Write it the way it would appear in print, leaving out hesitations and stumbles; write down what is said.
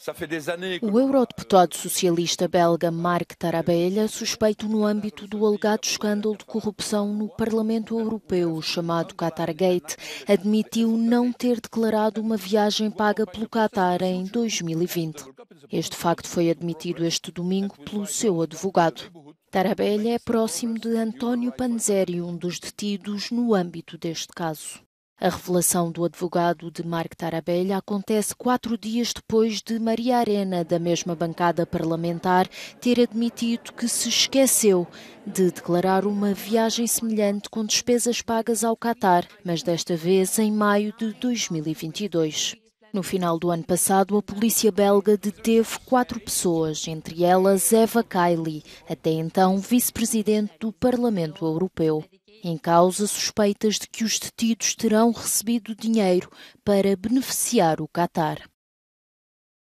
O eurodeputado socialista belga Marc Tarabella, suspeito no âmbito do alegado escândalo de corrupção no Parlamento Europeu, chamado Qatargate, admitiu não ter declarado uma viagem paga pelo Qatar em 2020. Este facto foi admitido este domingo pelo seu advogado. Tarabella é próximo de António Panzeri, um dos detidos no âmbito deste caso. A revelação do advogado de Marc Tarabella acontece 4 dias depois de Maria Arena, da mesma bancada parlamentar, ter admitido que se esqueceu de declarar uma viagem semelhante com despesas pagas ao Qatar, mas desta vez em maio de 2022. No final do ano passado, a polícia belga deteve 4 pessoas, entre elas Eva Kaili, até então vice-presidente do Parlamento Europeu. Em causa suspeitas de que os detidos terão recebido dinheiro para beneficiar o Qatar.